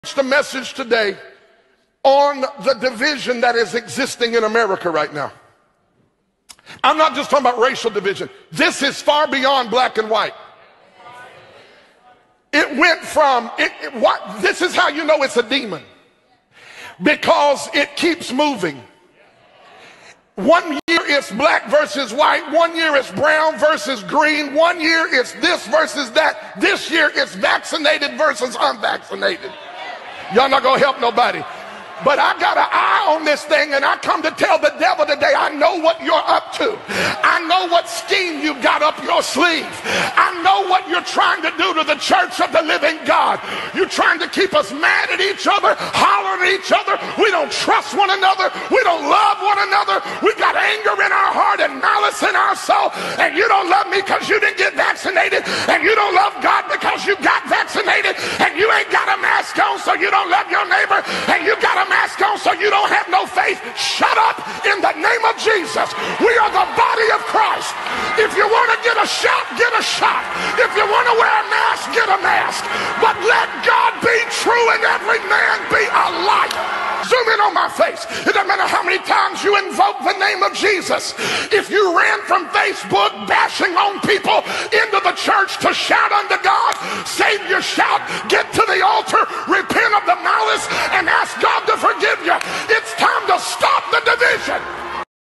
The message today on the division that is existing in America right now. I'm not just talking about racial division. This is far beyond black and white. It went from, this is how you know it's a demon. Because it keeps moving. 1 year it's black versus white. 1 year it's brown versus green. 1 year it's this versus that. This year it's vaccinated versus unvaccinated. Y'all not gonna help nobody. But I got an eye on this thing, and I come to tell the devil today, I know what you're up to. I know what scheme you got up your sleeve. I know what you're trying to do to the church of the living God. You're trying to keep us mad at each other, hollering at each other. We don't trust one another. We don't love one another. We got anger in our heart and malice in our soul. And you don't love me because you didn't get vaccinated. And you don't love God because you got vaccinated. And you ain't got a mask on, so you don't love your neighbor. And you got a mask on, so you don't have no faith. Shut up in the name of Jesus. We are the body of Christ. If you want to get a shot, get a shot. If you want to wear a mask, get a mask. But let God be true and every man be a liar. Zoom in on my face. It doesn't matter how many times you invoke the name of Jesus. If you ran from Facebook bashing on people into the church to shout under